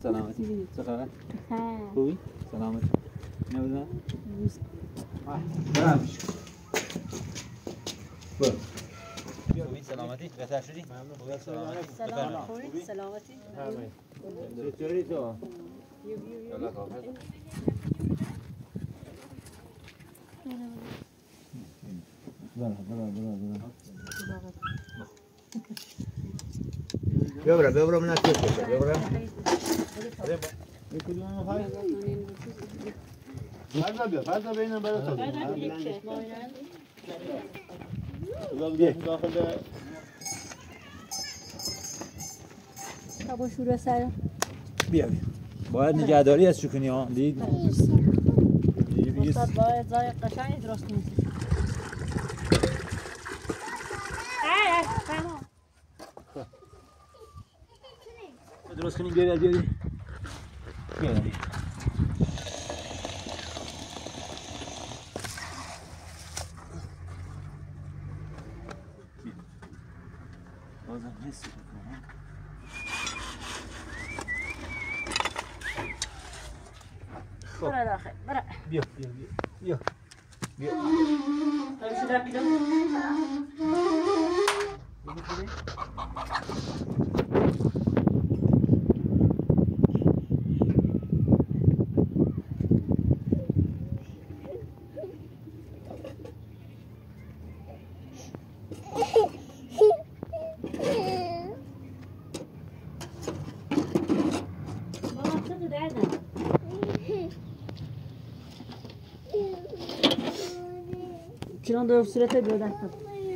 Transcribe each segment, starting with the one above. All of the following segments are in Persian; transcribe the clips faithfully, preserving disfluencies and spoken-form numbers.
سلامتی چه خبر؟ خوبی؟ سلامتی نبودن؟ برم برو خوبی؟ سلامتی؟ بهتر شدی؟ ممنون سلام خوبی؟ سلامتی؟ چطوری تو؟ یالا کافه برا برا برا برا بیا برا بیا برا من نتیز بشه بیا برا میکنی من خواهی؟ فرزا بیا فرزا بینم برا تو بیا داخل با شوره سر بیا بیا باید نگهداری از چکنی ها دید استاد باید زای قشنگی درست کنید درست کنیم بیا بیا بیا بیا بیا بازم حس بکنم برا داخل برا بیا بیا بیا بیا بیا شده بیدم چنان در صورت دو دستم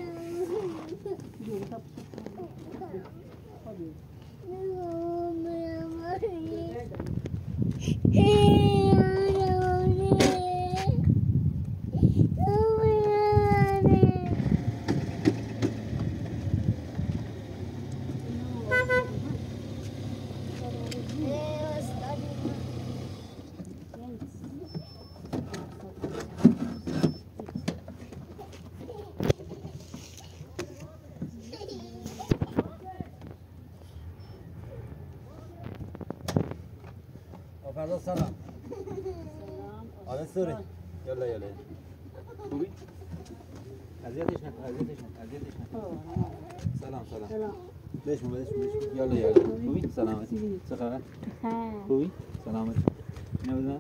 فردا سلام آره سوری یالا یالا خوبی؟ اذیتش نکن اذیتش نکن اذیتش نکن سلام سلام سلام بشمون بشمون بشمون یالا یالا خوبی؟ سلامتی چه خبر؟ خوبی؟ سلامتی نبودن؟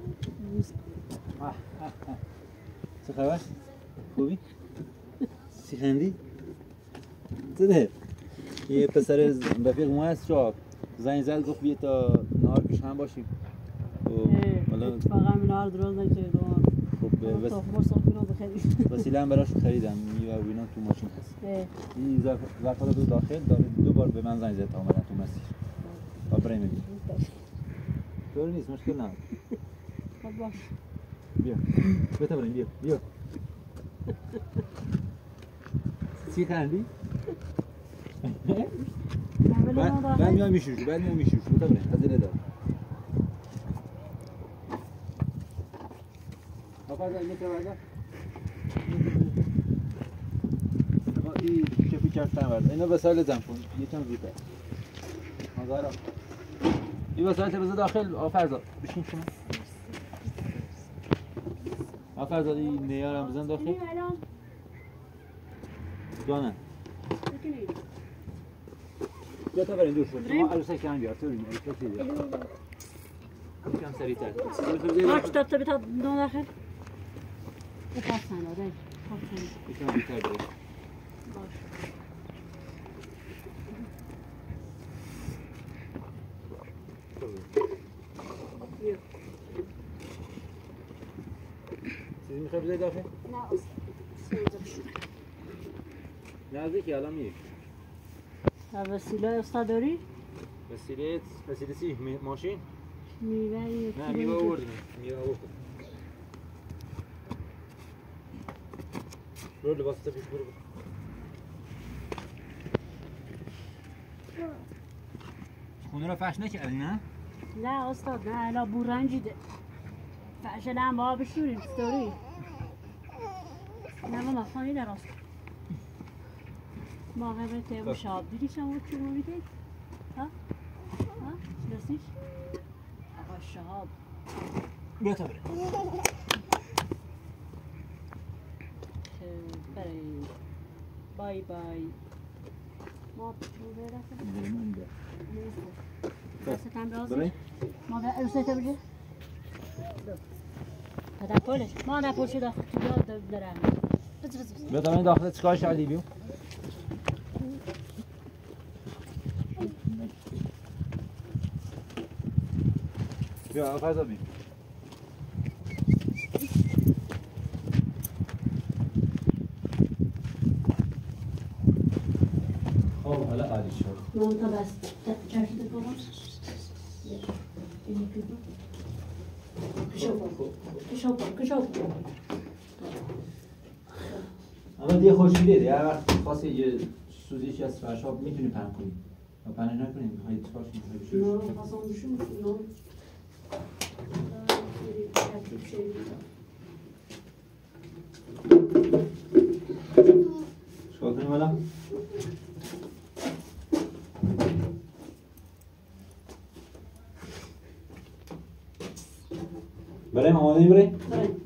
چه خبر؟ خوبی؟ چی خندی؟ چه ده؟ یه پسر رفیق ما هست شاب زنگ زد گفت بیا تا نهار پیش هم باشیم اتفاقا من عرض روز نکردم خب بس وسیله هم براش خریدم میوه و اینا تو ماشین هست این ظرفا رو داخل داره دو بار به من زنگ زد تا اومدن تو مسیر با برای میبینی طور نیست مشکل نداره خب باش بیا بتا بریم بیا بیا چی خندی؟ بعد میام میشوشو بعد میام میشوشو بتا بریم خزینه دار آفرد این میتره برده این کپی کفتن برده اینا وسایل زن کن یکم زودتر مزارا این وسایل بذار داخل آفرزاد بشین شما آفرزاد این نیارم بزن داخل جانم بیا تا برین دور شد شما عروسک هم بیار تو بینید عروسک بیار یکم سریعتر باش تا تا بتا دون داخل بپاسن آره یکم بیتر بیار باش چیزی میخوای بذاری داخل؟ نه سیزه بشونه نزدیکی الان میری وسیله استاد داری؟ وسیله وسیله چی؟ ماشین؟ میوه نه میوه آوردیم میوه آوردیم برو لباس تا پیش برو خونه رو فحش نکردی نه؟ نه استاد نه الا بورنجیده فحشل هم با بشوریم چطوری؟ نه ما خانی دراست ما غیبه تیمو شاب دیدی شما چون میده؟ ها؟ ها؟ چی دستیش؟ بیا تا بره بای بای ما ما به ارسه بجه هذا پولش ما انا پولش داخل تو دارم بس بس بس بیا تا من داخل چیکار کردی بیو بیا فضا بیم خب حالا عالی شد ما تا بس چرت بگم اینی که کشو کشو کشو اما دیگه خوشیده دیگه هر وقت خواستی یه سوزیشی از فرشا میتونی پهن کنی و پهنش نکنی میخوایی چیکارش می‌کنی نه خواستم بشون نه چیکار کنیم حالا؟ بریم آماده بریم؟ بریم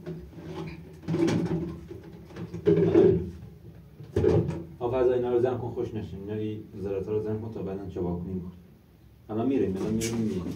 آفرزا اینا رو زن کن خوش نشیم اینا ای زرارت رو زن کن تا بعدا چابا کنیم الان میریم الان میریم میریم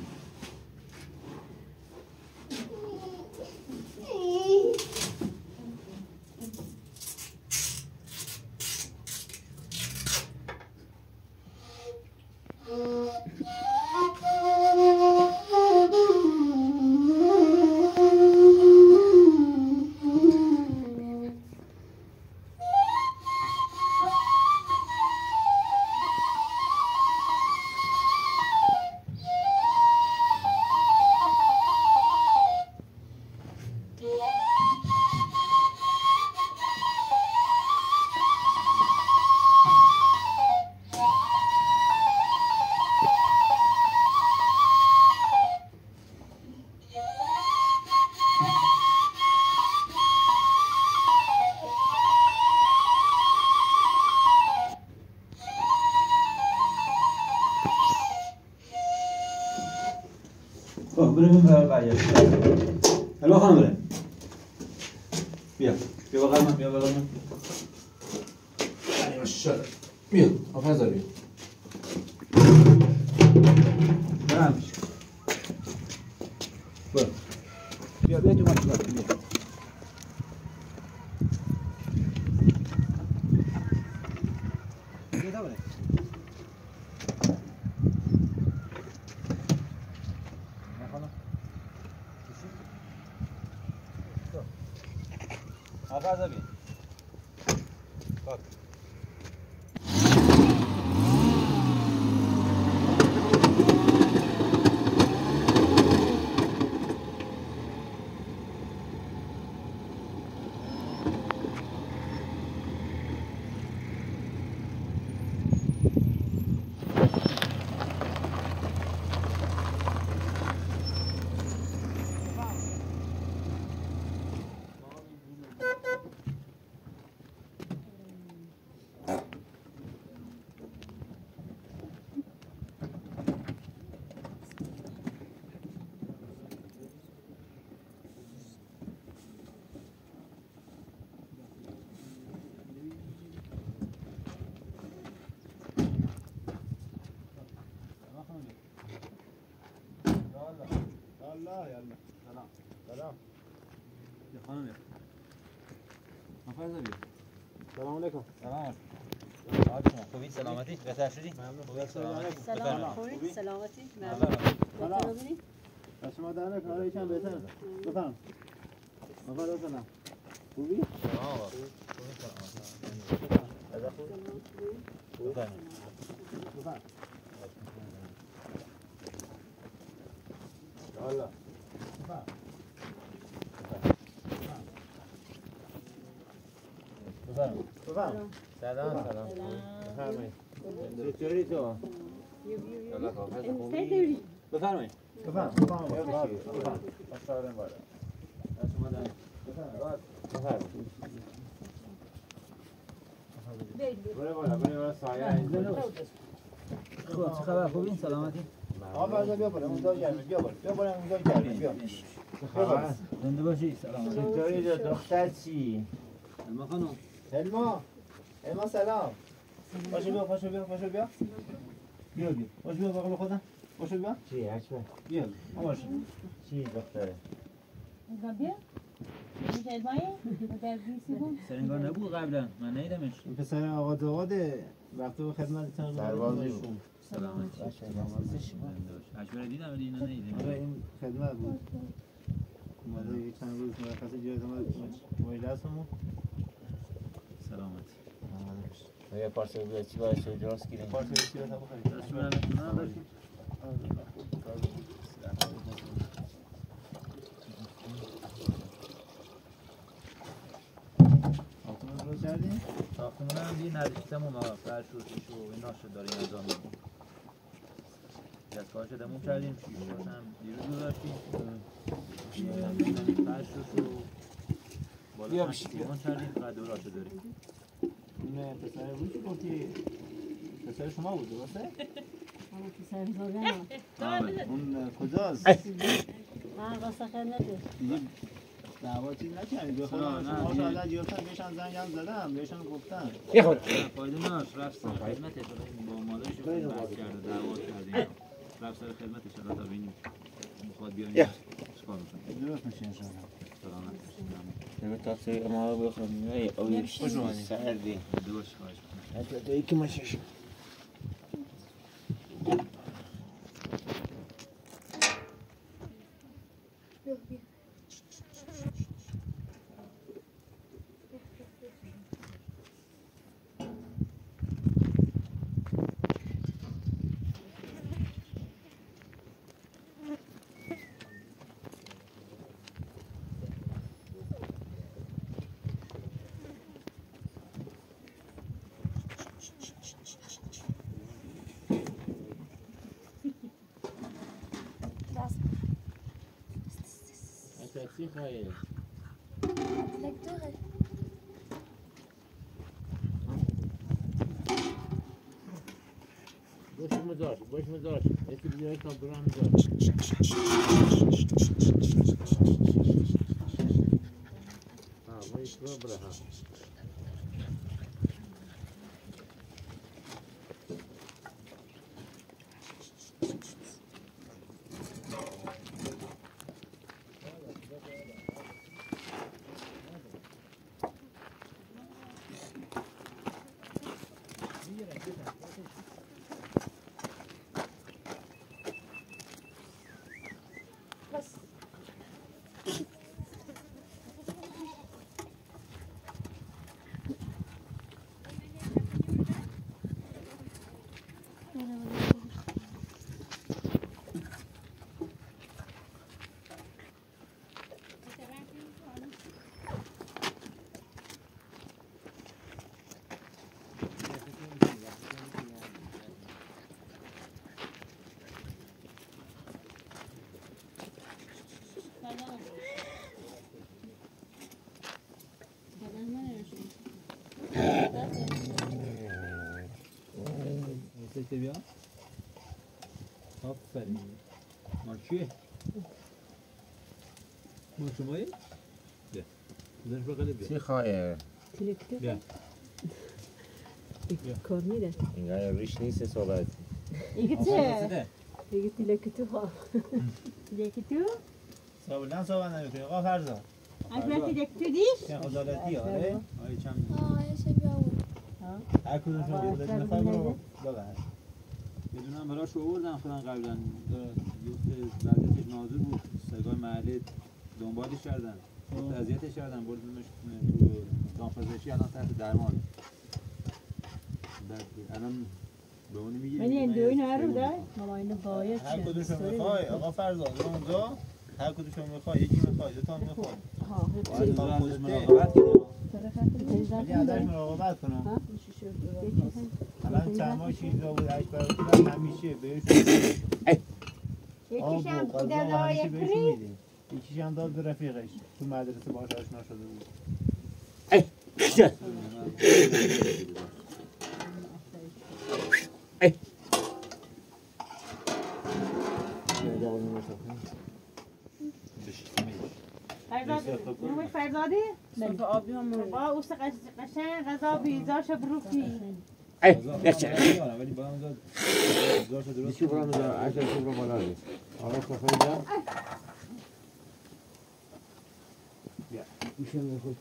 بریم برای برگشت الان خانم بریم بیا بیا بغل من بیا بغل من ای ماشاءالله بیا آفرزا بیا برم پیش برو بیا بیا تو ماشین بیا بیا تا بریم آفرزا بیا خب الله يلا سلام سلام يا خانم يا آفرزا بیا سلام علیکم سلام علیکم خوبی سلامتی بهتر شدی ممنون خوبی سلامتی سلام خوبی سلامتی سلام از شما در نکنه آره یکم بهتر بفهم آفرزا سلام خوبی سلام خوبی سلامتی بهتر خوبی بفهم بفهم الله بفهم بفهم بفهم سلام سلام بفرمایید چطوری تو الله آفرزا خوبی بفرمایید بفهم بفهم بفهم اشاره بالا از شما در بفهم بره بالا بره بالا سایه خب چه خبر خوبی سلامتی آقا فرزا بیا بالا اونجا گرمه بیا بالا بیا بالا اونجا گرمه بیا خبر زنده باشی سلام چطوری دختر چی؟ علما خانم علما علما سلام پاشو بیا پاشو بیا پاشو بیا بیا بیا پاشو بیا بغل خودم پاشو بیا چی حکمه؟ بیا پاشو چی دختره؟ بیا سرنگار نبود قبلا من نیدمش این پسر آقا داواده وقتی به خدمتتون سربازی بود. سلامت اشبر دیدم ولی اینو نیدم آره این خدمت بود اومده یک چند روز مرخصی جایت اومد مجلسمون سلامت یه پارسل بیا چی باید شو جاست گیریم پارسل چی رو بخرید دست من نمیتونم داشتیم آتون رو کردیم؟ ساختمون هم یه نزدیکتمون ها فرش و شیش و اینا شد داریم انجام میدیم دستگاه شدمون کردیم شیش هم دیروز داشتیم فرش و بالا هم سیمان کردیم و دوراشو داریم این پسر بود که گفتی پسر شما بود درسته؟ اما پسر زادم اون کجاست؟ من واسه خدمته دیگه دعوا چیز نکردید بخواه شما شاید گرفتن بهشان زنگ هم زدم بهشان گفتن فایده نداشت رفت سر خدمتش با مادرش بحث کرده دعوا کردیم رفت سر خدمتش تا ببینیم میخواد بیاریم چیکار میکنیم درست میشه انشاءالله سلامت نمی تاثیر ما رو بخونیم نه اوی سردی دوش خواهش کنم حتی تو یکی مشش تاکسی خواهی باش مزاج باش مزاج یکی بیای تا برام مزاج ها باش رو برها سکته بیا آفرین ما کیه؟ ما شمایی؟ بیا بزنش بقیده بیا چی خواهی؟ بیا کار میره اینگاه ریش نیست صحبت دیگه چه؟ دیگه تیلک تو ها تیلک تو؟ صابلن صحبت نمیکنی آقا فرزا اصلا تیلک تو دیش؟ که عدالتی آره؟ آی چند هر کدوم شما خودت میخوای برو ببر بدونم براش آوردن خودم قبلا یفت وضعیتش نازل بود سرگاه محله دنبالش کردن اذیتش کردن بردنش تو دامپزشکی الان تحت درمان بعد الان به اون میگیره من این دوی نرو ده ماما اینو باید هر کدوم شما میخوای آقا فرزا اونجا هر کدوم شما میخوای یکی میخوای دو تا میخوای ها باید ازش مراقبت کنیم ولی ازش مراقبت کنم الان چند ماه شیرزا بود اکبر بود همیشه بهش آب و غذا و همیشه بهش میده یکیش هم داد به رفیقش تو مدرسه باهاش آشنا شده بود آقای مصطفی فرزادی نوی فرزادی صرف آبی هم مونده با اوست قشنگ غذا بیزاش بروفی ای نچه ولی با هم زاد زاد درست بیشتر برام دار عشر شب رو بالا دی آقا صفایی جان بیا میشه میخواد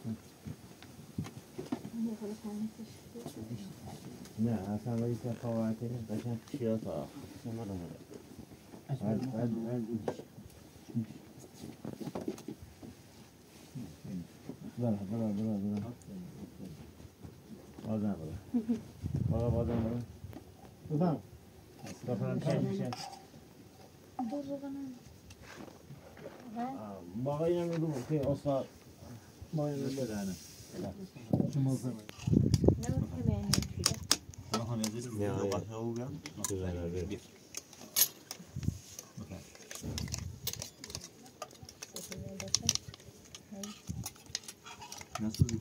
نه اصلا ولی تفاوتی نیست قشنگ چیا تا بعد بعد بعد بله بله بله بله بازم بله بله بازم بله بفهم بفهم چند میشه باقی اینم میگم که اصلا باقی اینم بدانه شما بفهم هم یزید رو نوبت ها بیا بیا نسوی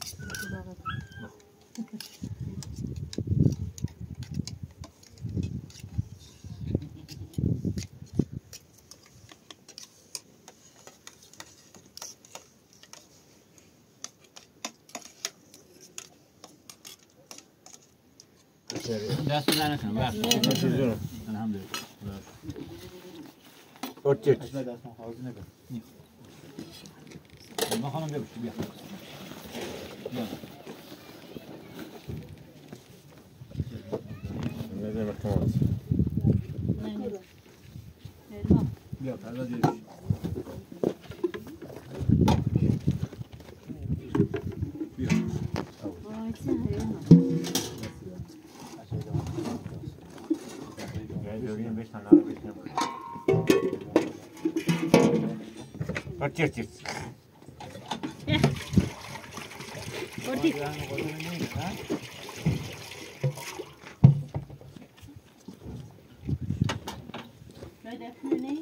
دست بزنه کنم بخش الحمدلله اوچت اصلا دست ما حاضر نکن ما خانم بیا بیا بیا بذار بخوام بیا پردا دیش بیا جوین بشن نرو بشن اوچت بردی شاید افنونی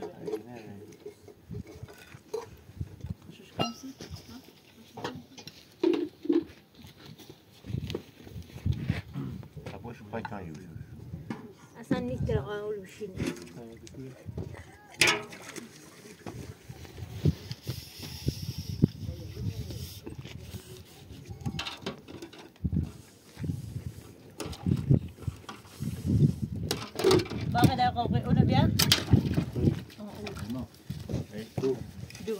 باش پای کاری بود اصلا نیست در قاول بشینه باقي در قاول اونو بیا دو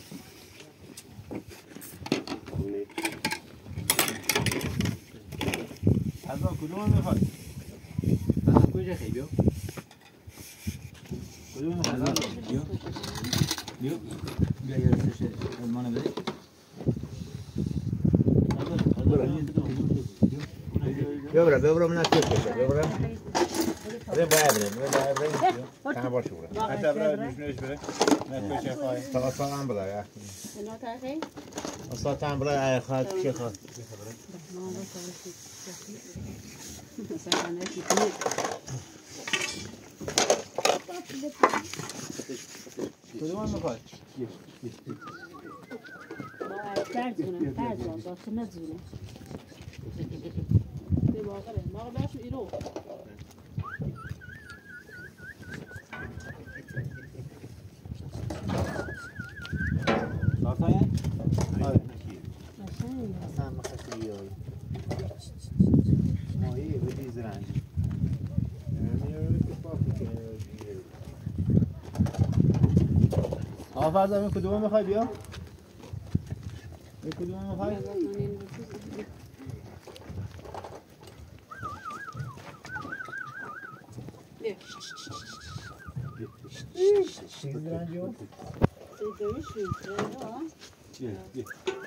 از با کدوم میخواد از کجا خیلی بیا کدوم میخواد بیا بیا بیا یه رسش المانه بده بیا برا بیا برا من نکش بیا برا بیا برا بیا برا کام باشه برا حتی برای نشونش بره نکشه خواهی تا سلام برا یا اینا تاخی اصلا هم برا ای خواهد چه خواهد کدوم میخواد فرض کنم فرض کنم داشته نزونه به باقره باقر باشو ایرو سارتاین آره اصلا مخصوصی یاری ماهی بدی زرنج آقا فرضا این کدوم میخوای بیا این کدوم میخوای چیز زرنجی ها بیا بیا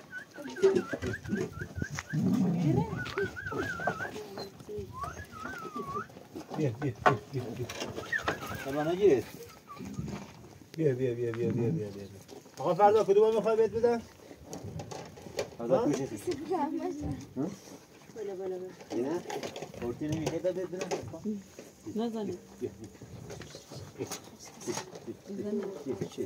بیا بیا بیا بیا طبعا نگیرید بیا بیا بیا بیا بیا بیا بیا آقا فردا کدوم میخوای بهت بدم فردا کوشش بله بله بله نه پورتی نمیخوای بهت بدم نزنی بیا بیا بیا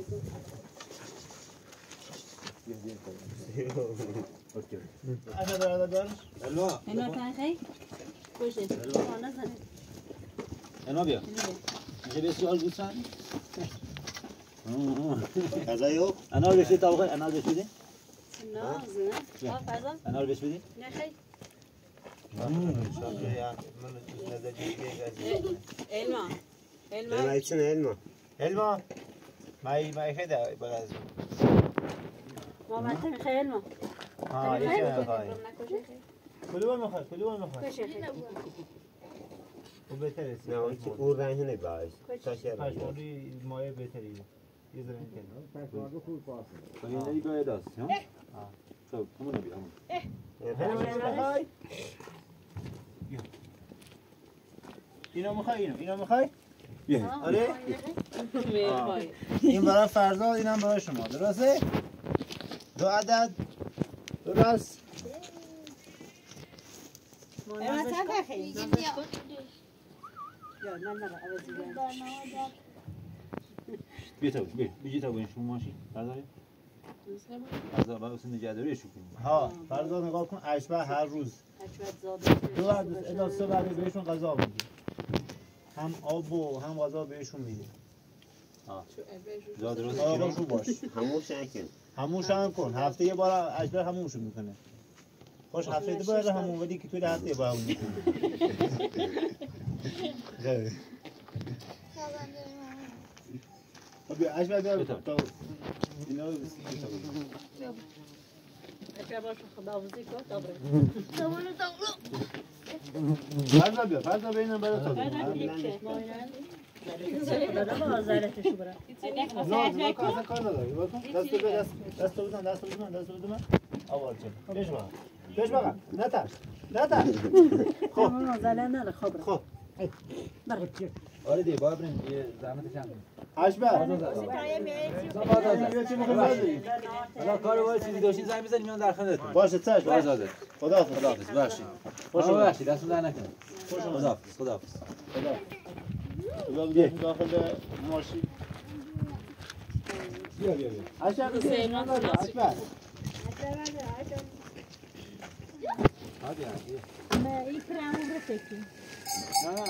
اوکی اجازه دار دار الو اینا تاخی کوشه آ نزنه اینا بیا اینجا بسیار گوسن غذایو انار بهش بدی طبقه انار بهش بدی نازه آه فضا انار بهش بدی نخی علما علما نایتن علما علما مای مای خدا باز ما مثلا خی علما ها یکی میخوای کدوم میخوای کدوم میخوای او بهتره نه اون رنگ نگاهش کاشی مایه بهتری یه ذره کنه فردا خوب پاس تو این دیگه داست ها خب همون بیا همون اینو میخوای اینو اینو میخوای بیا آره این برای فردا اینم برای شما درسته دو عدد درست مثلا بخیر یا نه نه عوضی بیا تو بیا بیا تو این شما ماشین برداری از بعد اصلا نگهداریش کنیم ها فردا نگاه کن اشبه هر روز دو عدد الا سه بعد بهشون غذا میدی هم آب و هم غذا بهشون میدی ها زاد روز آقا شو باش هموش نکن هموش هم کن هفته یه بار اشبه هموش میکنه خوش هفته دو بار همون ولی که توی هفته با همون میکنه خیلی خب اشبه بیار تا اینا رو اشبه باشه خداحافظی کن دوباره فردا بیا فردا بینم برای تو نه نه کار کار نداری دست به دست دست بزن دست بزن دست بزن اول چه پیش بگم پیش بگم نترس نترس خب زلال نه خب خب آره دی باید بریم یه زحمت چند اشبه حالا کار وای چیزی داشتین زنگ بزنید میان در خدمتتون باشه چش آزاده خدا خداحافظ ببخشید خوش آقا ببخشید دستتون در نکنه خداحافظ خداحافظ خدا بیا داخل ماشین بیا بیا بیا اشبه سیمان اشبه هادی هادی ما این کرامو بسکی نه نه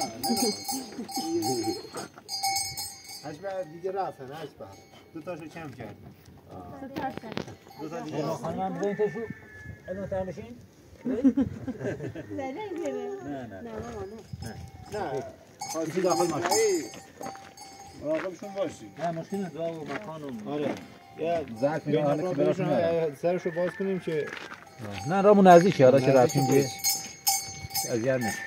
اشبه دیگه رفتن اشبه دو تاشو کم کرد دو تا دیگه خانم بزنین تشو الان تر بشین زدن گیره نه نه نه ماما نه نه خواهی داخل ماشین مراقبشون باشی نه مشکل نه دعا و مکان و آره یه ظرف اینا حالا که براشون ندارم. سرشو باز کنیم که نه رامون نزدیکی حالا که رفتیم دیگه اذیت نشه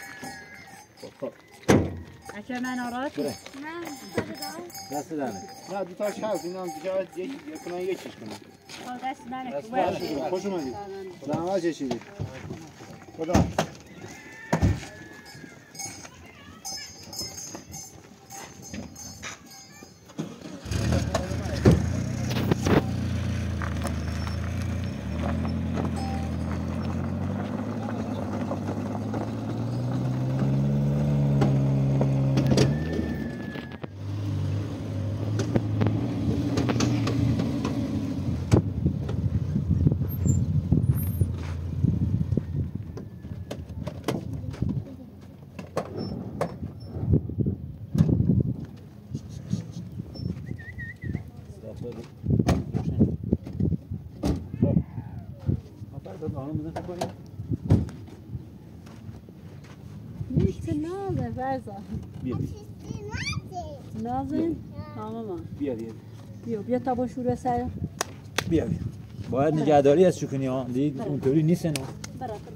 اچه من آراد بره دست در نکن نه دو تاش هست اینا هم دیگه یکی کنن یکیش کنن دست من دست خوش اومدید زحمت کشیدید خدا نیست نازه برزا بیا بیا نازه ماما بیا بیا بیا بیا تا با شوره سر بیا بیا باید نگهداری از چکنی ها دید اونطوری نیست نه برا برا برا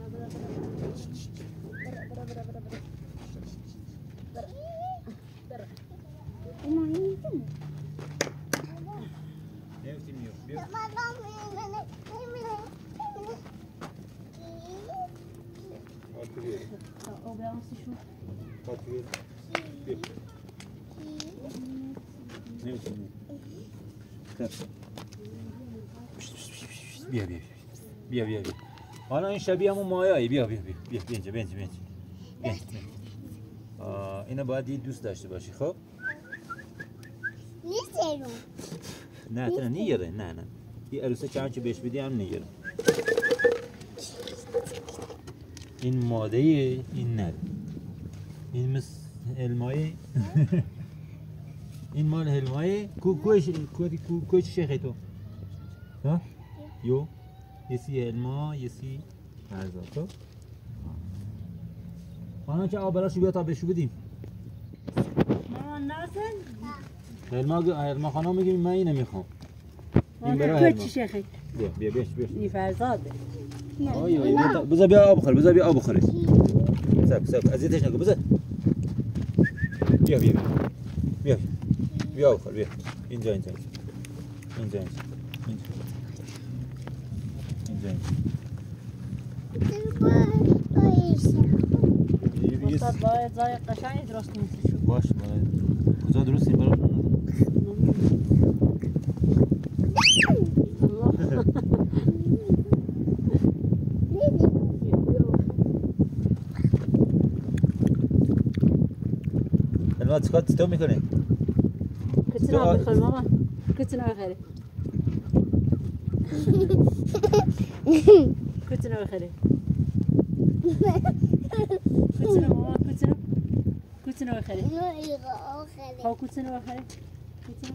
بیا بیا بیا بیا بیا حالا این شبیه همون مایایی بیا بیا بیا بیا بیا اینجا بیا اینجا بیا اینجا آه اینو باید یه دوست داشته باشی خب نیست نه نه نیاره نه نه یه عروسه چند که بهش بدی هم نیاره این ماده این نه این مثل علمای این مال هلمای کو کوش کو کو کوش شیخه تو ها یو یسی هلما یسی فرزاد تو خانم چه آب براشو بیا تا بهشو بدیم مامان ناسن هلما هلما خانم میگه من اینو میخوام این برای مامان هلما کوچی شیخه بیا بیا بیش بیش این فرزاده آی آی بذار بیا آب بخور بذار بیا آب بخوره سب سب اذیتش نکن بذار بیا بیا بیا بیا بخور بیا اینجا اینجا اینجا اینجا اینجا اینجا استاد باید زای قشنگی درست کنید شو باش باید کجا درستی برای الان چیکار تو میکنی؟ کتنا بخور ماما کتنا بخوری کتنا بخوری کتنا ماما کتنا کتنا بخوری ها کتنا بخوری کتنا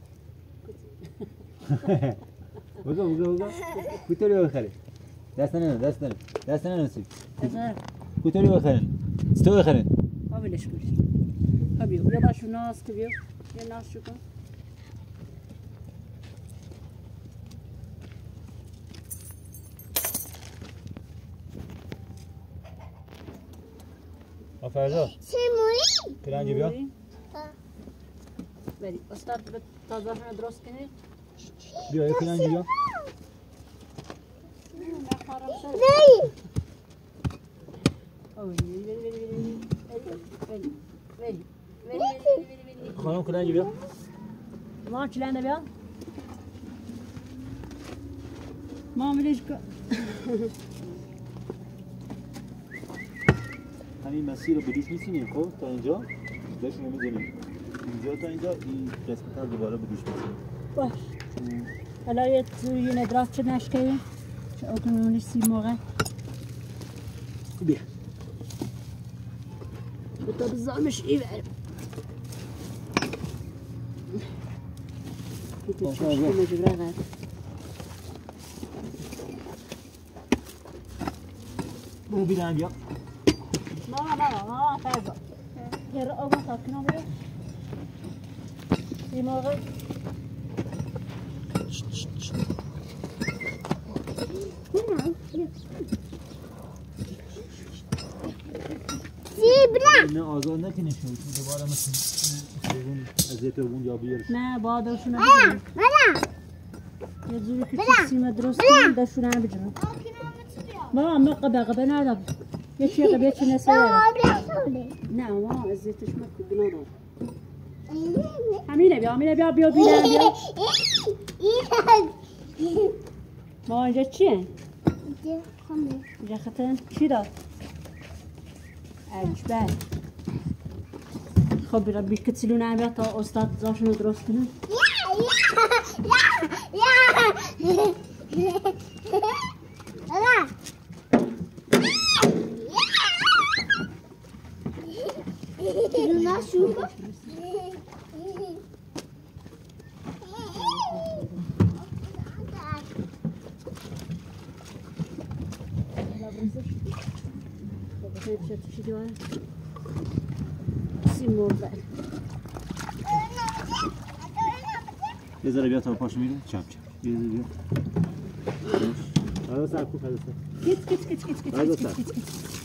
بگو بگو بگو کوتوری بخری دست نه دست نه دست نه نسید کوتوری بخرین ستو بخرین ها بلش کنی ها بیو یا باشو ناز که بیو یا ناز شو کن آفرزا سیمولی کلنجی بیا بری استاد به تازه همه درست کنی بیا یه کلنجی بیا نه اوه بری بری بری بری بری خانم کلنجی بیا ما چلنده بیا ما ملیش کن همین مسیر رو بدوش میسینیم خب تا اینجا داشتیم رو میزنیم اینجا تا اینجا این قسمت ها دوباره بدوش میسینیم باش حالا یه توی ندراف چه نشکهی چه اکنونی سی موقع بیا بتا بزامش ای برم تو چشم مجبره غیر بو بیدن بیا ماما ماما ماما فرزا یه رو آبا تاکنه بیا سی موقع زیبرا نه آزاد نکنی شو دوباره مثل اون ازیت اون یا بیارش نه بادرشون رو بزنیم ماما یه جوری که تو سیمه درست کنیم داشتون هم بجنم ماما ما قبه قبه ندارم یه چیه قبه یه چی نسه دارم نه ماما ازیتش مکو بنا دارم همینه بیا همینه بیا بیا بیا بیا ماما اینجا چیه؟ اینجا خطن چی داد؟ عجبه خب بیرا بیش کتسلون هم بیا تا استاد زاشون رو درست کنن Luna şurada. یه ذره بیا تا پاشو میره چپ چپ یه ذره بیا حالا سر کو حالا سر Git git git git git Hadi git sen. git git git.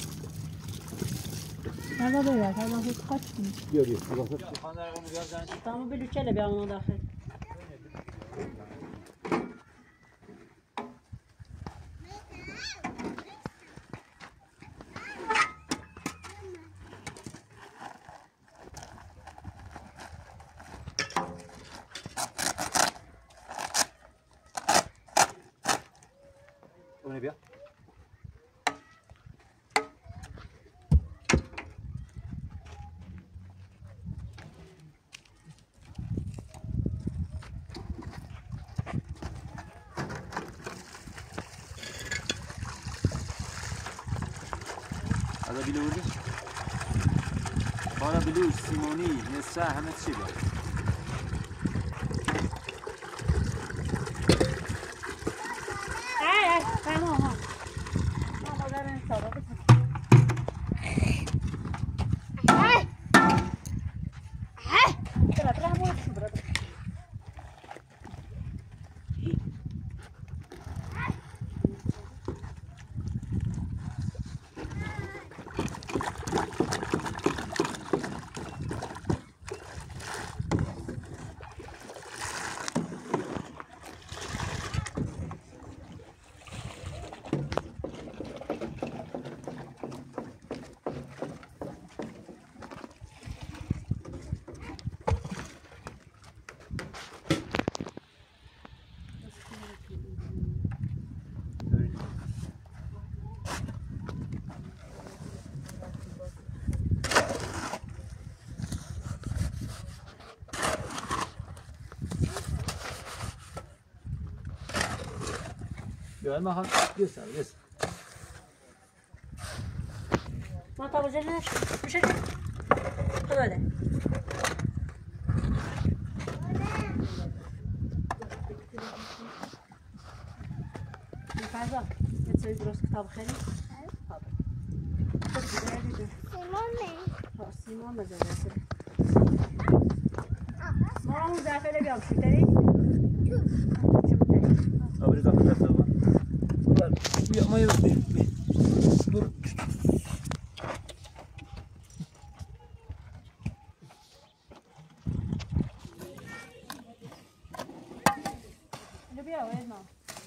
Hadi böyle, hadi hadi kaç gün. بیا بیا بیا Tamam bir lüçele bir anına dahil. اونی بیا هذا بلوري بارا بلوش سيموني نسا همه چی بیا بیا ما هم بیست بیست ما تا بزرگ نشد میشه تو بده فرزا یه سری درست کتاب خیلی سیمونه سیمان بزن رسیده ما همون زعفره بیام چی داری؟ آبری زعفر رفته با بیا ما یه بیا برو بیا ویدنا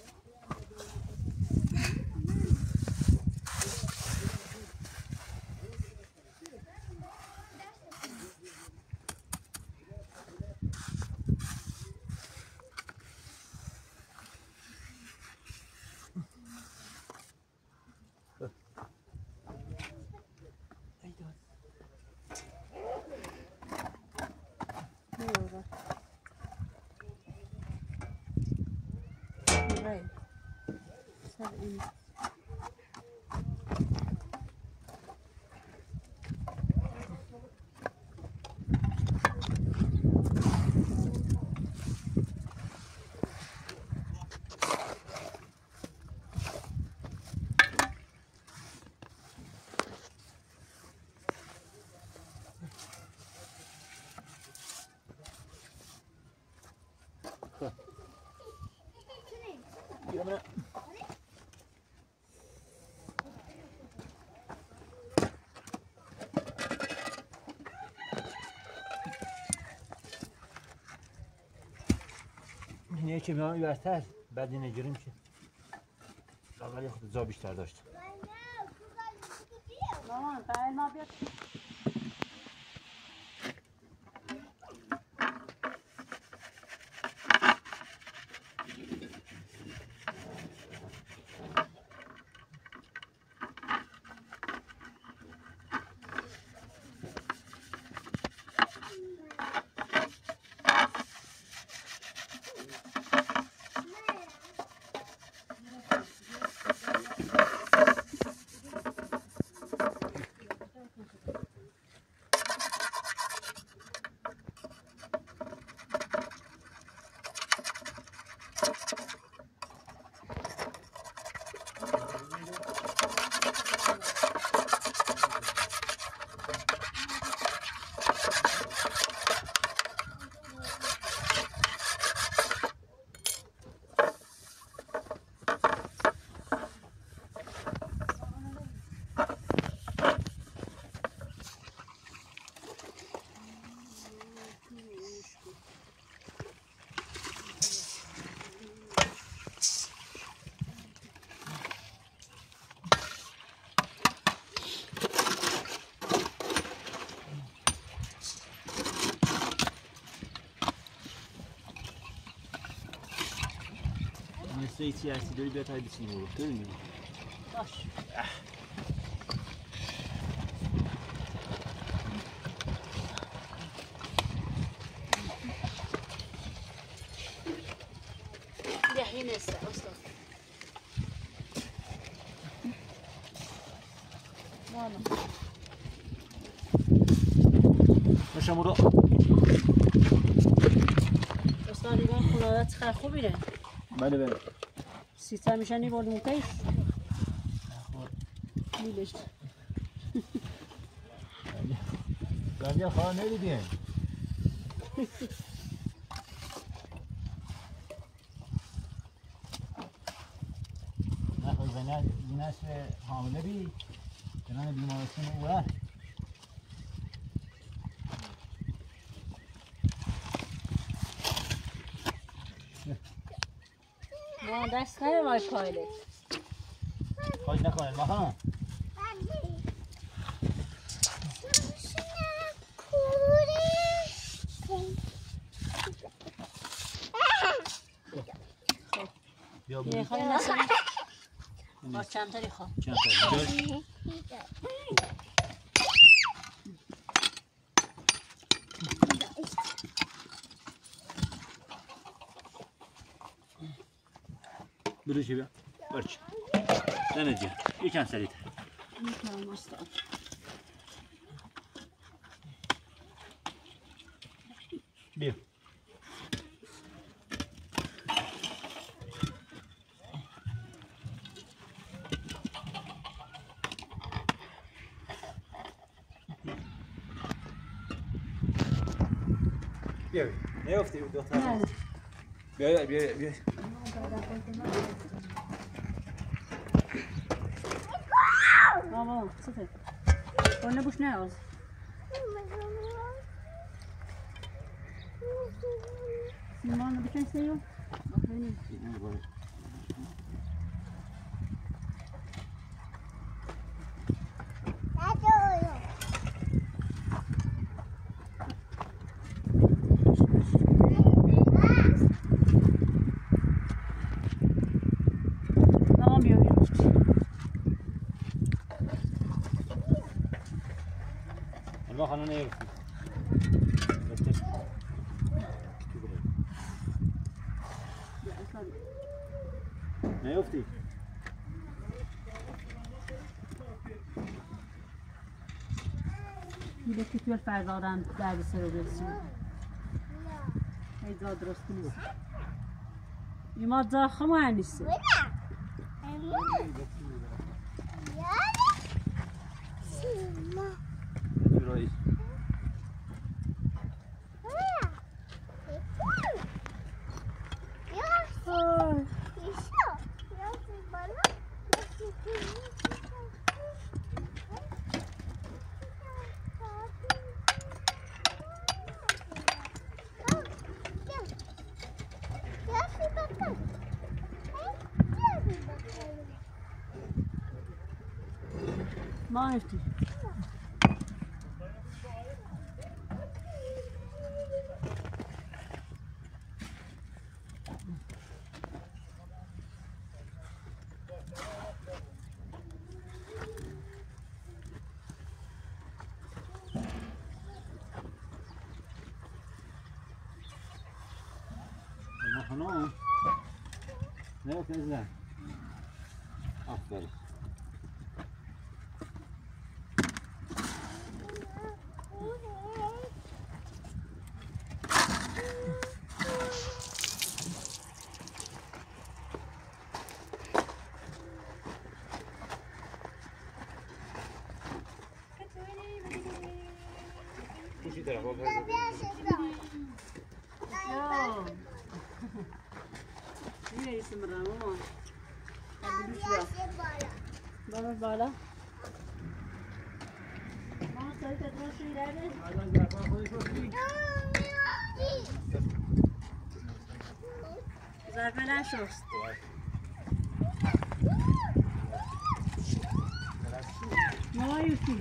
Gimana? این یکی میام برتر بعد این نگیریم که اول خود زا بیشتر داشت مامان بعد ما بیاد مثل چی هستی داری بیاد های بیچینی برو تو میگی باش یه نیست استاد ماما باشه برو استاد دیگه خلالت خیلی خوبیه بله بله سیستم میشن این بردم تایش میلش گردیا خواه نمیدیم نخواه زنه زنش حامله بی جنان بیمارستان اوه ما دست نره مای پایلت خواهش نکنه ما خانم بیا یه خواهی نسیم باز چند تاری خواه چند تاری برو چی بیا برچ ننجا یکم سریعتر میکنم استاد بیا بیا نیافتی دختر بیا بیا بیا بابا صفر قلنا بوش نعوز سيمان بكم سيو ما خلنا نيرفي نیافتی میده که توی فرزادم درد سر رو برسیم ایزا درست نیست ایما زخم هم نیست جورایی ما نفتی خانم نیافتی ازدن آفرین کوشی طرف ها میره اسم رمضان بابا بالا ما سایت اتراشی داره ظرفه نشست ما یوتی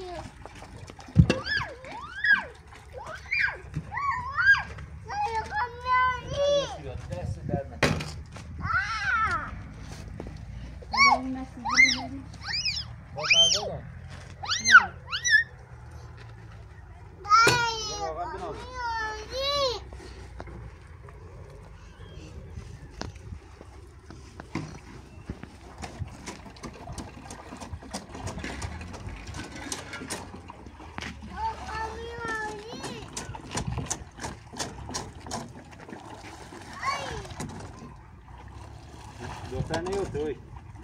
دختر نیفته اوی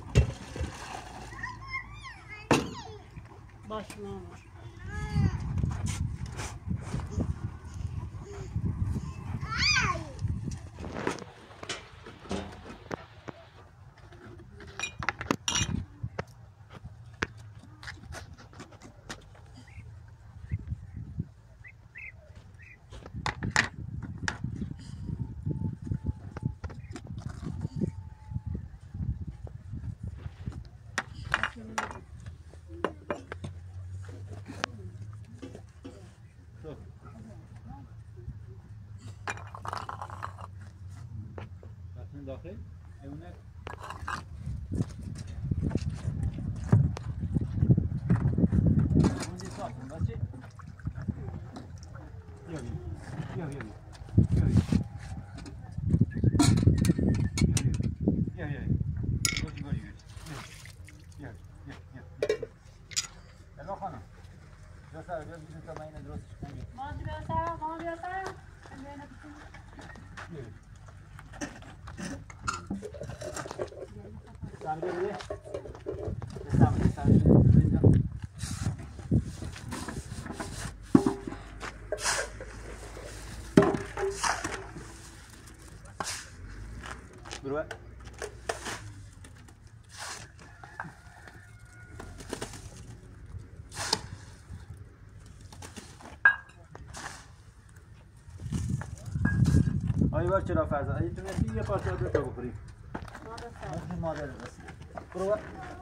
باش ماما داخل اونک اونجا ساختم بچه بیا بیا بیا بیا بیا بیا بیا تا من اینو درستش کنم. ما بیا سر ما بیا سر سامده بده سامده سامده بده اینجا برو آی بار چرا فرزاد اگه تونستی یه پارچه دو تا بخوری مادر مادر بس برو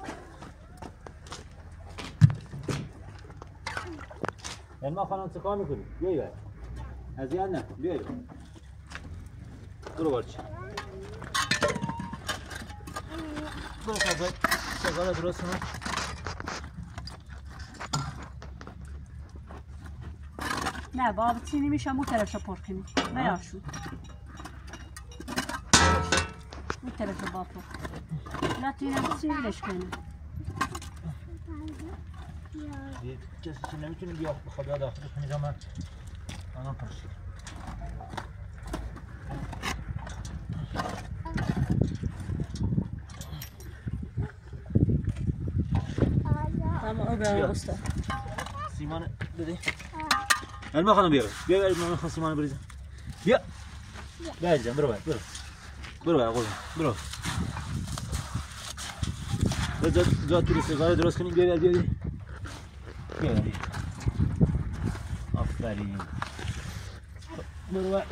علما خانم چه کار میکنی؟ بیایی باید اذیت نکن بیایی برو بارچه برو خواهد شغال درست کنم نه بابا چینی میشم اون طرف پر کنی نیاشو اون طرف با پر نه تینم سیلش کنی کسی چی نمیتونی بیا بخواد داخل کنی جا من آنم پرشید اما او به اغسطه سیمان بده علما خانم بیا بیا بیا من خواهم سیمان بریزم بیا بیا جان برو باید برو برو باید قربان برو جا جا توی سیگار درست کنیم بیا بیا بیا بیا بیا آفرین برو باید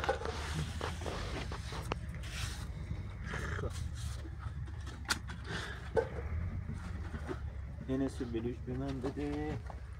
اینه سو بلوش به من بده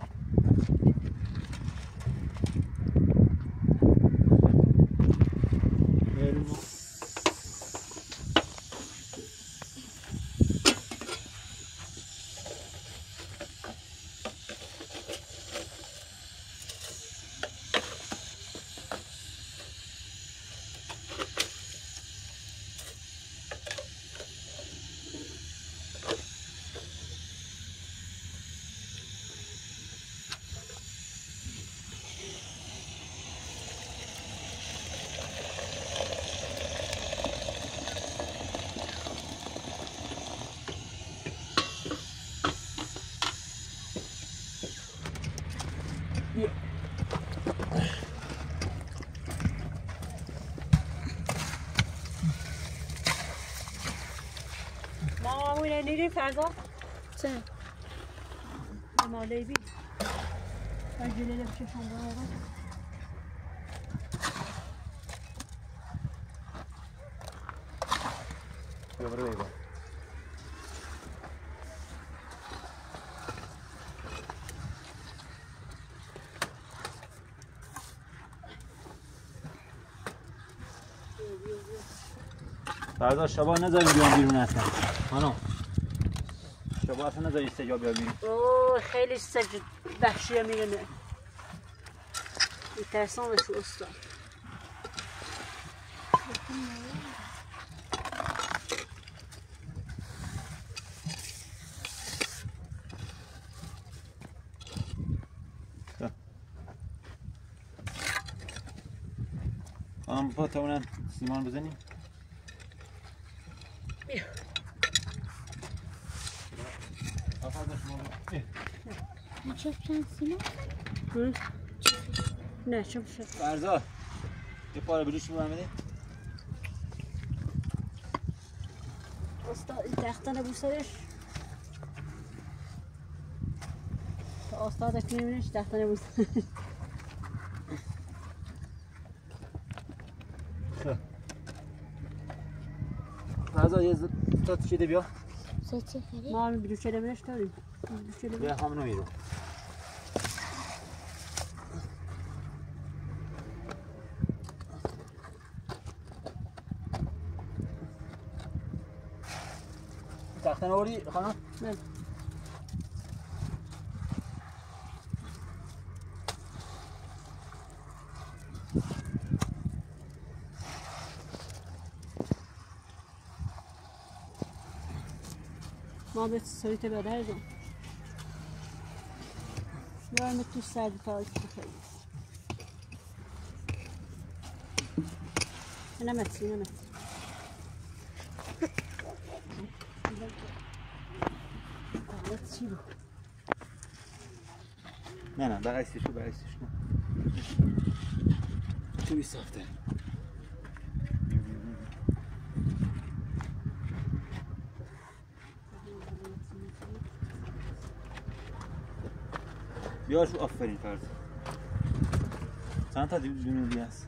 مامونه نیری فردا چه؟ مالی بی اجلی لبچه شنبه آقا بیا برو بیبا فردا شبا نذاریم بیان بیرون اصلا خانم شبا اصلا نذاریم سجا بیا بیرون اوه خیلی سج وحشیه میرنه میترسانش استاد خانم با تونن سیمان بزنیم بیا چه پرنسیمه؟ نه چه بشه فرزاد یه پاره بلوش رو بده استاد این تخته نبو سرش تا استادش میبینش تخته نبو سرش فرزاد یه تا چیده بیا چه چه خیلی؟ ما هم بلوچه نمیش داریم بیا همونو میرو تخته نوری خانم؟ نه ما به سویت بدر جان بیایم تو سر تا استفاده نمت نمت نه نه برعکسش رو برعکسش نه تو بی ساخته بیاشو آفرین فرد چند تا جنوبی هست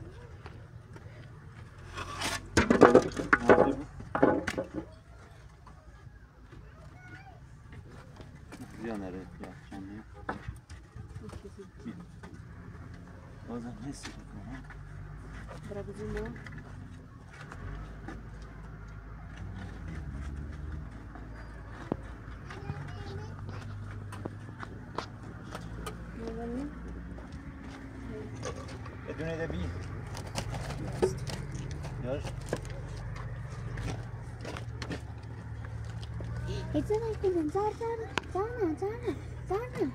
بیا نره بیا چنده بازم حسی بکنم برای بزنم بدون ده بی یاش It's like a Zana, Zana, Zana, Zana.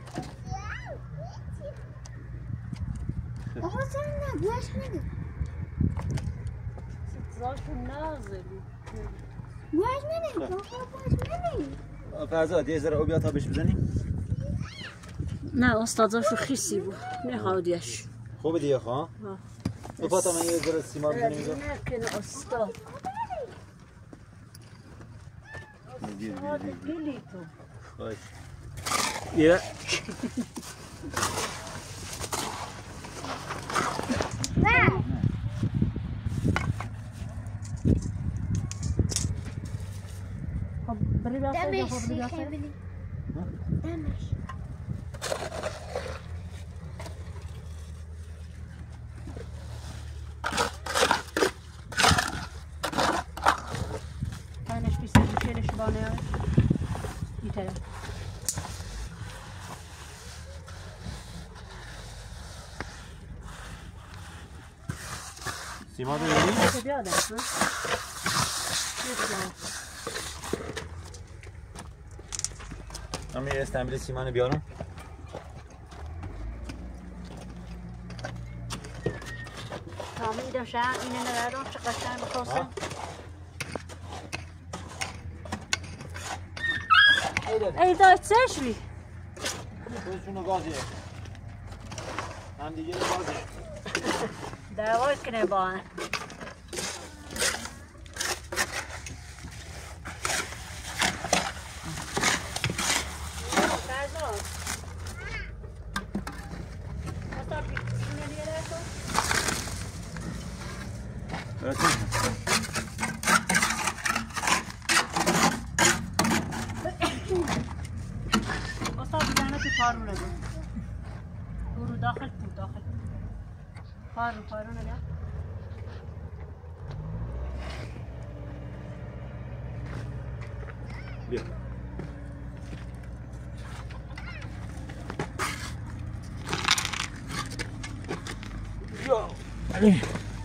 آقا Zana, گوش نده. زاشون نازلی گوش نده. آقا گوش نده. فرزاد یه ذره اوبیا تا بهش بزنیم نه استاداشو خیسی بود نهادیش خوبه دیگه خواه بپا تا من یه ذره سیما بزنیم اینجا نکنه استاد گلی تو خوش یه خب بری بیاسته دمش خب بری بیاسته خیلی. دمش. تنش بیسته بیشیرش بانه ایتره سیما رو ببینیم چه بیاده ها؟ من یه استنبیل سیمان بیارم تامی داشتن اینه نبردم چه قشنگ بخواستم ای داشت چشمی خودشونو گازیه هم دیگه رو گازیه دعوای کنه با هم استاد بزنه تو پارو نگو برو داخل تو داخل پارو پارو نگه بیا بیا علی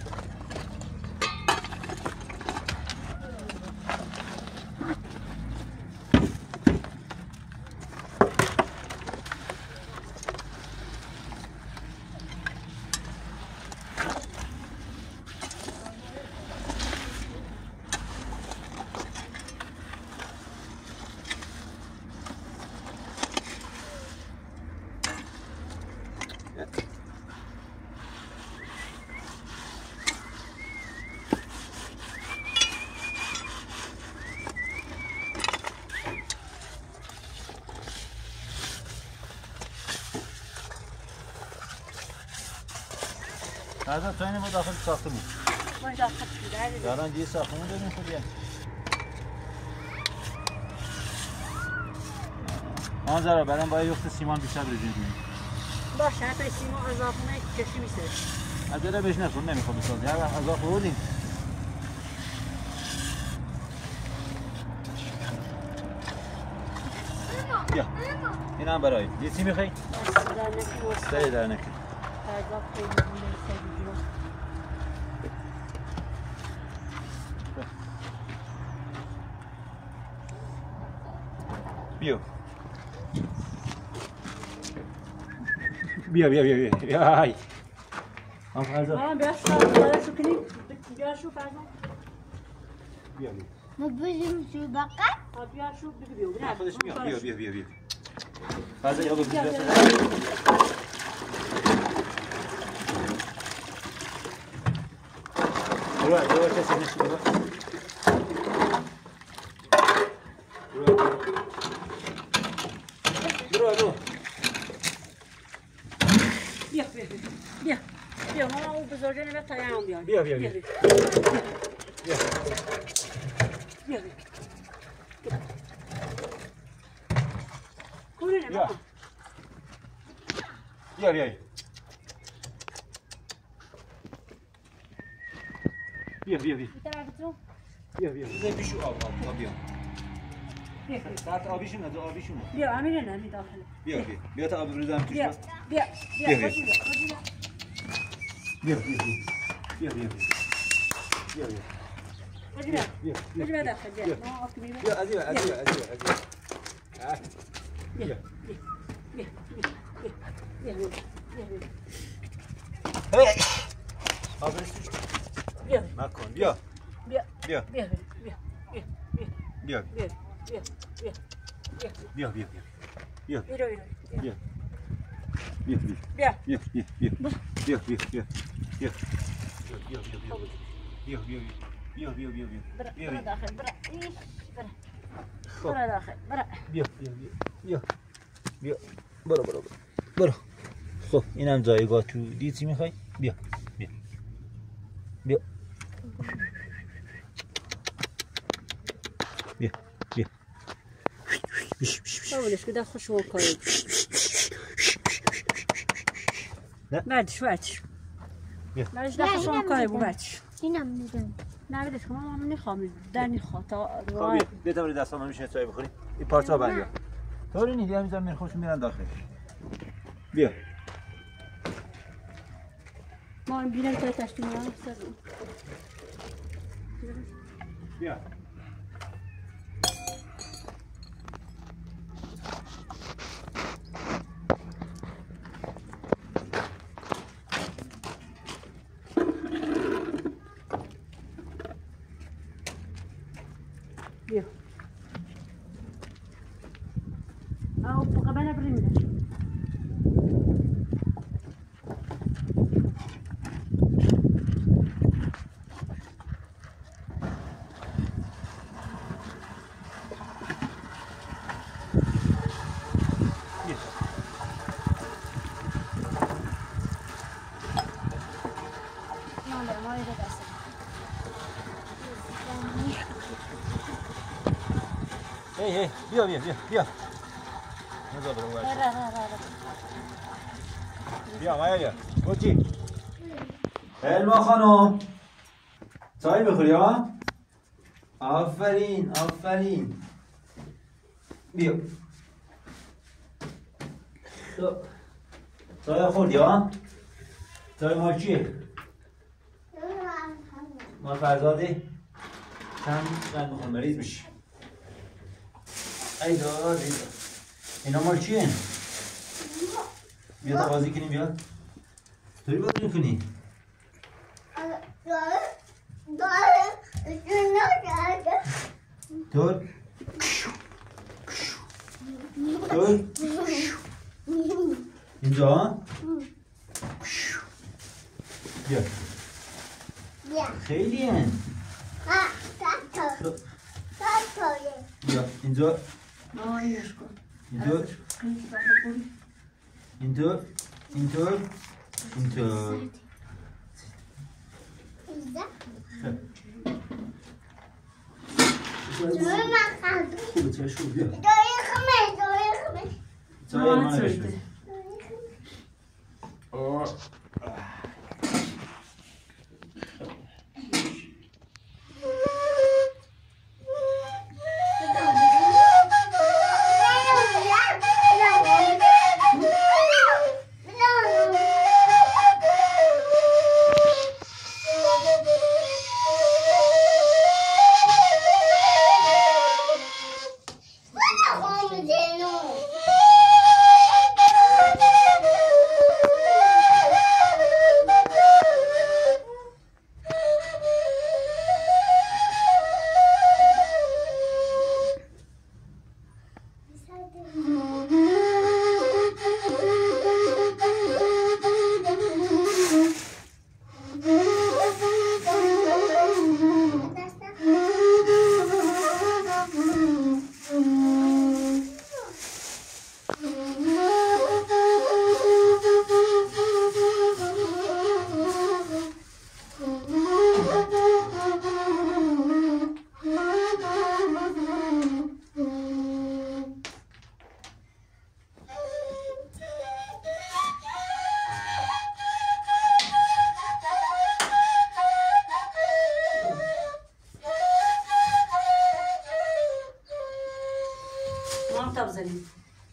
فرزاد تو اینه ما داخل ساختمون ما داخل شده دارن دیگه ساختمون داریم خوبیه آن زرا برام باید یخت سیمان بیشتر رجوع کنیم باشه حتی سیمان اضافه نه کشی میشه عدله بهش نکن نمیخوام بسازی هر وقت اضافه بودیم بیا این هم برای یه چی میخوایی؟ در نکی سری در نکی فرزاد خیلی بوده سری جوا بیا بیا بیا بیا بیا بیا های هم فرزاد مامان بیا شو برای شو کنی بیا شو فرزاد بیا بیا ما بریم شو بقى بیا شو بگو بیا بیا خودش بیا بیا بیا بیا بیا فرزاد یا بیا برو برو کسی نشی برو برو برو بیا بیا بیا بیا مامان اون بزرگه نمیاد تا هم بیان بیا بیا بیا بیا بیا کوری نه بیا بیا بیا بیا بیا بیا بیا بیا بیا پیشو آب آب آب بیا بیا ساعت آبیشون از آبیشون بیا امیر نه می داخل بیا بیا بیا تا آب بریزم توش بیا بس بیا بیا، بیا بیا. بیا بیا بیا بیا بیا بیا بیا بیا بیا بیا بیا بیا بیا داخل بیا. بیا ما آب میبریم بیا ازیو ازیو ازیو ازیو بیا بیا بیا بیا هی آب بریز توش بیا مکن بیا بیا بیا بیا بیا بیا بیا بیا بیا بیا بیا بیا ایرو ایرو بیا بیا بیا بیا بیا بیا بیا بیا بیا بیا بیا بیا بیا بیا بیا بیا بیا برا بیا برا بیا داخل برا ایش برا برا داخل برا بیا بیا بیا بیا برو برو برو برو خب اینم جایگاه تو دید چی میخوای بیا بیا بیا بیا بیا بیش بیش بیش بابلش کده خوش و کاری نه. بعدش بعدش بیا. بعدش ده خوش و کاری بود بعدش اینم میدم نه بدش کنم من نمیخوام در نمیخواد تا خب بیا بیا تا برای دستان میشه چای بخوریم این پارچه بند بیا طوری نیدی همیزا میرن خوش میرن داخل بیا ما این بینم که تشتیم هم بیا بیا او قبل بریم هی هی بیا بیا بیا بیا نزا برو ور بیا مایا بیا گوچی علما خانم چای بخوری ها آفرین آفرین بیا تو چای خوردی ها چای مال چیه مال فرزاده چند چند میخوام مریض بشی ای داد ای داد اینا مال چیه؟ بیا تا بازی کنیم بیا توی بازی میکنی؟ طور طور اینجا بیا خیلی هن بیا اینجا اینطور اینطور اینطور اینطور چای شو بیا چای المانه بشوز نقطه بزنیم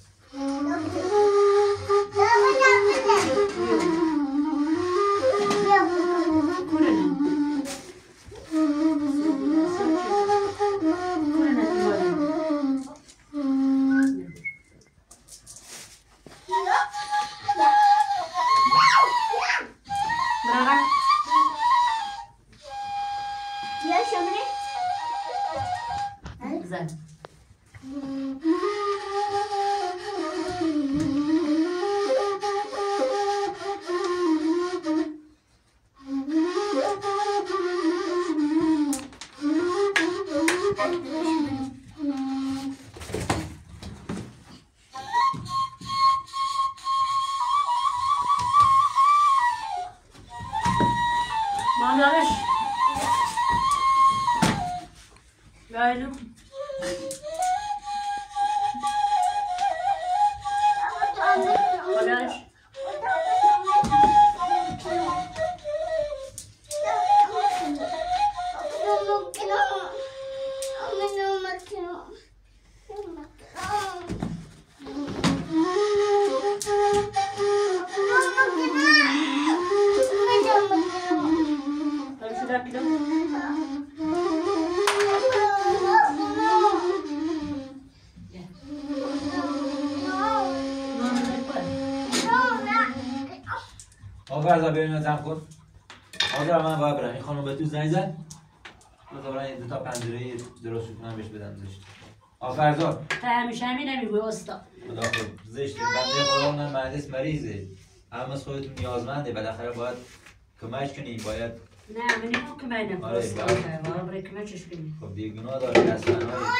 آفرزا ببینم زن کن حاضر من باید برم این خانم به تو زنگ زن من برای دو تا پنجره درست کنم بهش بدم زشت آفرزا تا همیشه همین نمیگوی استاد خدا خود زشت بنده خدا اونم مهندس مریضه هم از خودتون نیازمنده بالاخره باید کمک کنی باید نه من نمیخوام کمک نکنم استاد باید برای کمکش کنی خب دیگه گناه داری اصلا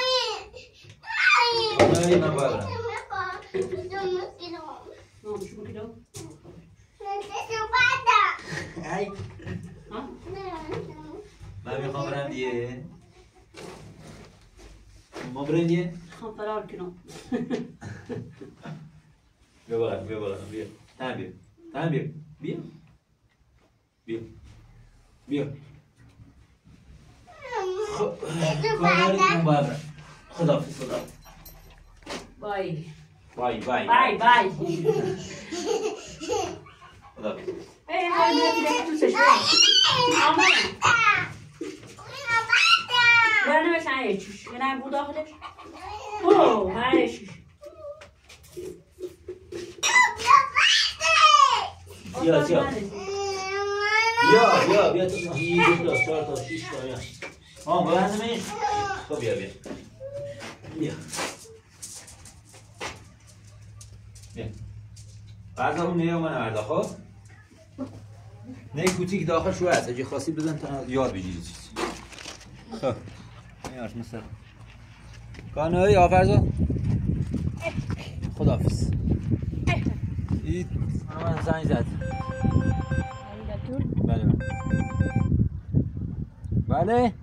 های من باید برم مامشو بکیدو ای من میخوام برم دیگه ما بریم دیگه میخوام فرار کنم بیا بالا بیا بالا بیا تن بیا تن بیا بیا بیا بیا خب کار دارید من باید برم خداحافظ خدا بای بای بای بای بای خداحافظ ای من میاد تو چشم آمد برنه بسن یه چوش یه نم بود داخلش اوه من چوش بیا بیا بیا بیا بیا تو یه دو تا چهار تا شش تا یا آم بلند میش خب بیا بیا بیا بیا بعد اون نه من مردا خب نه کوچیک داخل شو هست اگه خاصی بزن تا یاد بگیری چیزی خب میارش مثلا کانوی آفرزا خداحافظ این من زنگ زد بله بله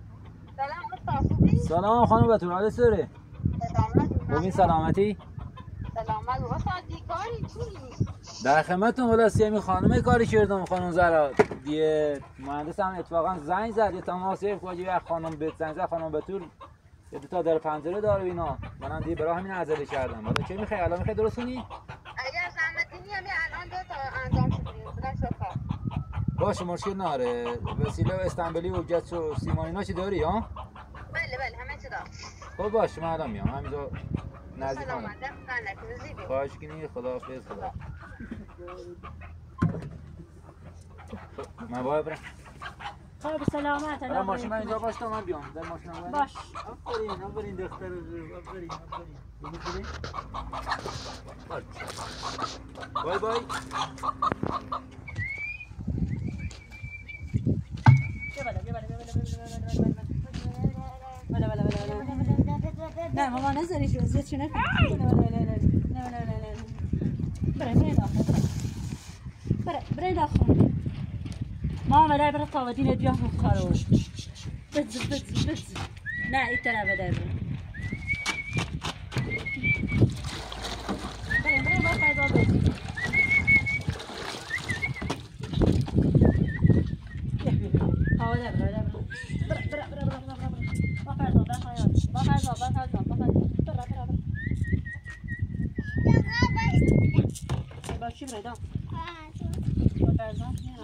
سلام خانم بتون حالت چطوره؟ خوبین سلامتی؟ سلامت بابا ساعتی کاری چی؟ در خدمتتون خلاصی همین خانم کاری کردم خانم زرا دیگه مهندس هم اتفاقا زنگ زد یه تماس گرفت که یه خانم به زنگ زد خانم بتول یه دو تا در پنجره داره اینا منم دیگه برای همین عزله کردم بعد چه میخوای الان میخوای درست کنی؟ اگر زحمتی نی همین الان دو تا انجام شدیم بدن شفا باشه مشکل نداره وسیله و استنبلی و جت و سیمان اینا چی داری ها؟ بله بله همه چی دارم خب باشه من الان میام همینجا نزدیک سلام خانم علیکم زیبی خواهش کنی خداحافظ خدا من باید برم خب سلامت الان ماشین من اینجا باش تا من بیام در ماشین من باش آفرین آفرین دختر آفرین آفرین بگو بای بای نه ماما نذاری شو زیاد چونه نه نه نه نه نه نه نه برای برای داخل برای برای داخل ماما برای برای تاوتین بیا خارو بز بز بز نه این طرف بده برای برای برای برای داخل آوله برای برای برای برای برای برای برای برای برای برای برای برای برای برای برای برای برای پیدا آه، با برزن